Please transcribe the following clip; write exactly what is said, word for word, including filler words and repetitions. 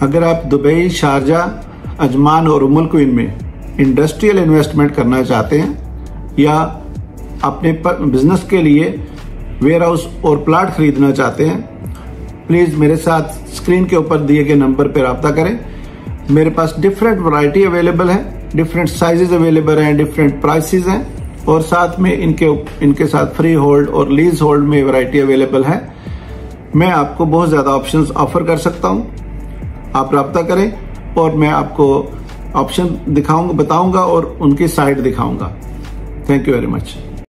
अगर आप Dubai, Sharjah, Ajman और उमुल क्वीन में इंडस्ट्रियल इन्वेस्टमेंट करना चाहते हैं या अपने बिजनेस के लिए वेयर हाउस और प्लाट खरीदना चाहते हैं, प्लीज मेरे साथ स्क्रीन के ऊपर दिए गए नंबर पर रब्ता करें। मेरे पास डिफरेंट वैरायटी अवेलेबल है, डिफरेंट साइजेस अवेलेबल हैं, डिफरेंट प्राइसेस हैं और साथ में इनके इनके साथ फ्री होल्ड और लीज होल्ड में वैरायटी अवेलेबल है। मैं आपको बहुत ज्यादा ऑप्शंस ऑफर कर सकता हूं, आप रब्ता करें और मैं आपको ऑप्शन दिखाऊंगा, बताऊंगा और उनकी साइट दिखाऊंगा। Thank you very much.